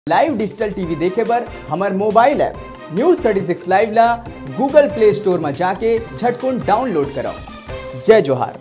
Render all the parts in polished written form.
Live digital TV देखे बर हमार मोबाइल ऐप न्यूज 36 लाइव ला गूगल प्ले स्टोर में जाके झटकुन डाउनलोड करो। जय जोहार।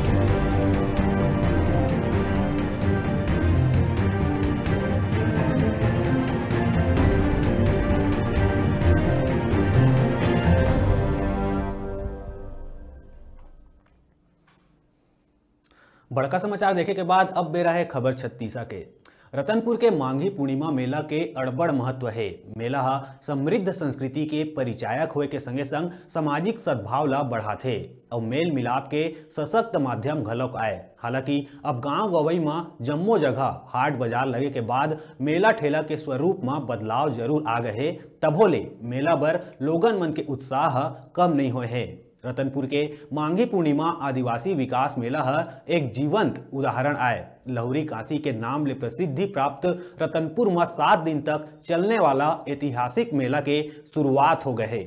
बड़का समाचार देखे के बाद अब बेरा है खबर छत्तीसा के। रतनपुर के मांगी पूर्णिमा मेला के अड़बड़ महत्व है। मेला हा समृद्ध संस्कृति के परिचायक होए के संगे संग सामाजिक सद्भाव ला बढ़ाथे और मेल मिलाप के सशक्त माध्यम घलोक आए। हालांकि अब गांव गवई में जम्मो जगह हाट बाजार लगे के बाद मेला ठेला के स्वरूप में बदलाव जरूर आ गए है। तभो ले मेला बर लोगन मन के उत्साह कम नहीं होए है। रतनपुर के मांगी पूर्णिमा आदिवासी विकास मेला है एक जीवंत उदाहरण आए। लहुरी काशी के नाम ले प्रसिद्धि प्राप्त रतनपुर में 7 दिन तक चलने वाला ऐतिहासिक मेला के शुरुआत हो गए।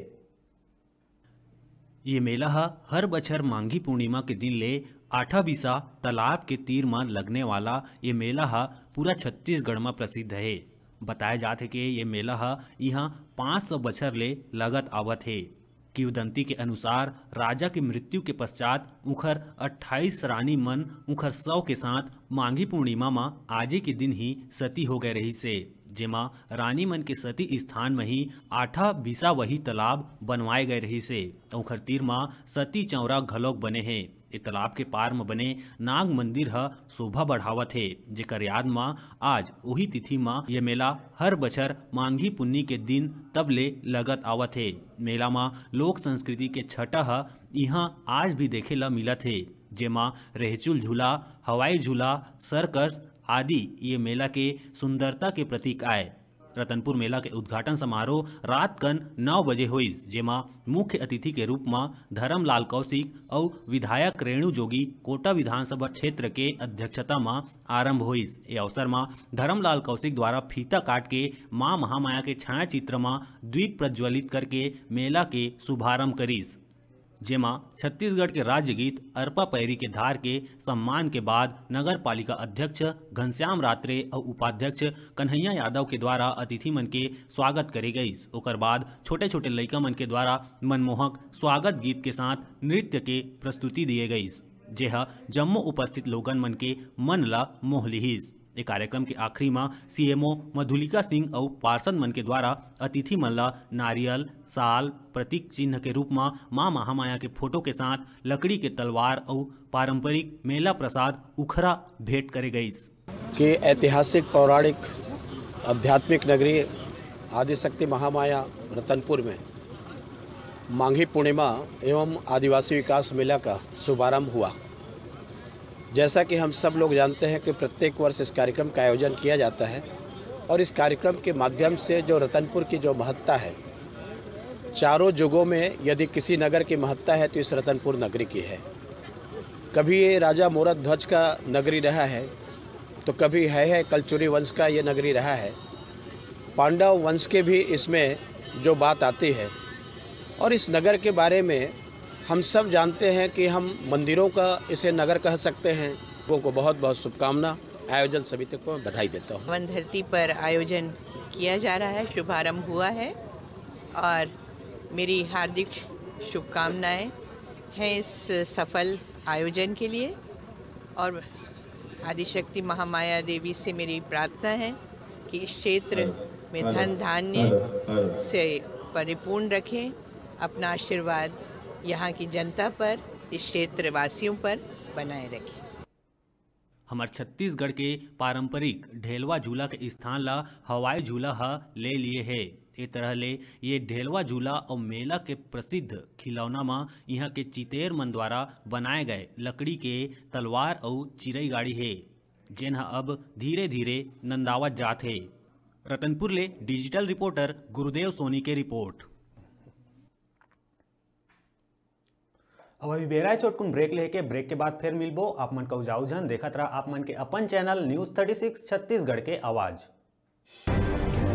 ये मेला हर बछर मांगी पूर्णिमा के दिन ले आठा बिसा तालाब के तीर में लगने वाला ये मेला पूरा छत्तीसगढ़ में प्रसिद्ध है। बताया जात है कि ये मेला यहाँ 500 बछर ले लगत आवत है। किंवदंती के अनुसार राजा की मृत्यु के पश्चात उखर 28 रानी मन उखर 100 के साथ मांगी पूर्णिमा में आजे के दिन ही सती हो गए रही से, जेमा रानी मन के सती स्थान में ही आठा बिसा वही तालाब बनवाए गए रही से। उखर तीर में सती चौरा घलोक बने हैं। इस तालाब के पार में बने नाग मंदिर शोभा बढ़ावत है, जेकर याद में आज वही तिथि में ये मेला हर बछर मांगी पुन्नी के दिन तब ले लगत आवत है। मेला में लोक संस्कृति के छटा यहाँ आज भी देखे ला मिलत है, जेमा रेहचुल झूला, हवाई झूला, सर्कस आदि ये मेला के सुंदरता के प्रतीक आए। रतनपुर मेला के उद्घाटन समारोह रात कन 9 बजे हुईस, जेमा मुख्य अतिथि के रूप में धर्मलाल कौशिक और विधायक रेणु जोगी कोटा विधानसभा क्षेत्र के अध्यक्षता में आरंभ हुईस। ये अवसर में धर्मलाल कौशिक द्वारा फीता काट के मां महामाया के छाया चित्र में द्वीप प्रज्वलित करके मेला के शुभारंभ करीस, जेमा छत्तीसगढ़ के राज्य गीत अरपा पैरी के धार के सम्मान के बाद नगर पालिका अध्यक्ष घनश्याम रात्रे और उपाध्यक्ष कन्हैया यादव के द्वारा अतिथि मन के स्वागत करे गई। ओकर बाद छोटे छोटे लड़का मन के द्वारा मनमोहक स्वागत गीत के साथ नृत्य के प्रस्तुति दिए गई, जेहा जम्मो उपस्थित लोगन मन के मन ला मोह लिहिस। एक कार्यक्रम के आखिरी में सीएमओ मधुलिका सिंह और पार्षद मन के द्वारा अतिथि मन ला नारियल, साल, प्रतीक चिन्ह के रूप में मां महामाया के फोटो के साथ लकड़ी के तलवार और पारंपरिक मेला प्रसाद उखरा भेंट करे गई। कि ऐतिहासिक पौराणिक आध्यात्मिक नगरी आदिशक्ति महामाया रतनपुर में मांगी पूर्णिमा एवं आदिवासी विकास मेला का शुभारंभ हुआ। जैसा कि हम सब लोग जानते हैं कि प्रत्येक वर्ष इस कार्यक्रम का आयोजन किया जाता है और इस कार्यक्रम के माध्यम से जो रतनपुर की जो महत्ता है, चारों युगों में यदि किसी नगर की महत्ता है तो इस रतनपुर नगरी की है। कभी ये राजा मोरत ध्वज का नगरी रहा है तो कभी है कलचुरी वंश का ये नगरी रहा है। पांडव वंश के भी इसमें जो बात आती है और इस नगर के बारे में हम सब जानते हैं कि हम मंदिरों का इसे नगर कह सकते हैं। लोगों को बहुत बहुत शुभकामना। आयोजन समिति को मैं बधाई देता हूँ। वन धरती पर आयोजन किया जा रहा है, शुभारंभ हुआ है और मेरी हार्दिक शुभकामनाएं हैं इस सफल आयोजन के लिए। और आदिशक्ति महामाया देवी से मेरी प्रार्थना है कि इस क्षेत्र में धन धान्य से परिपूर्ण रखें। अपना आशीर्वाद यहाँ की जनता पर, इस क्षेत्र वासियों पर बनाए रखें। हमार छत्तीसगढ़ के पारंपरिक ढेलवा झूला के स्थान ला हवाई झूला ले लिए है। ए तरह ले ये ढेलवा झूला और मेला के प्रसिद्ध खिलौना में यहाँ के चितेर मन द्वारा बनाए गए लकड़ी के तलवार और चिरई गाड़ी है, जेन अब धीरे धीरे नंदावत जात है। रतनपुर ले डिजिटल रिपोर्टर गुरुदेव सोनी के रिपोर्ट। अब अभी बेरा चोटकुन ब्रेक लेके ब्रेक के बाद फिर मिलबो। आप मन को जाऊ जन देखत रहा आप मन के अपन चैनल न्यूज 36 छत्तीसगढ़ के आवाज।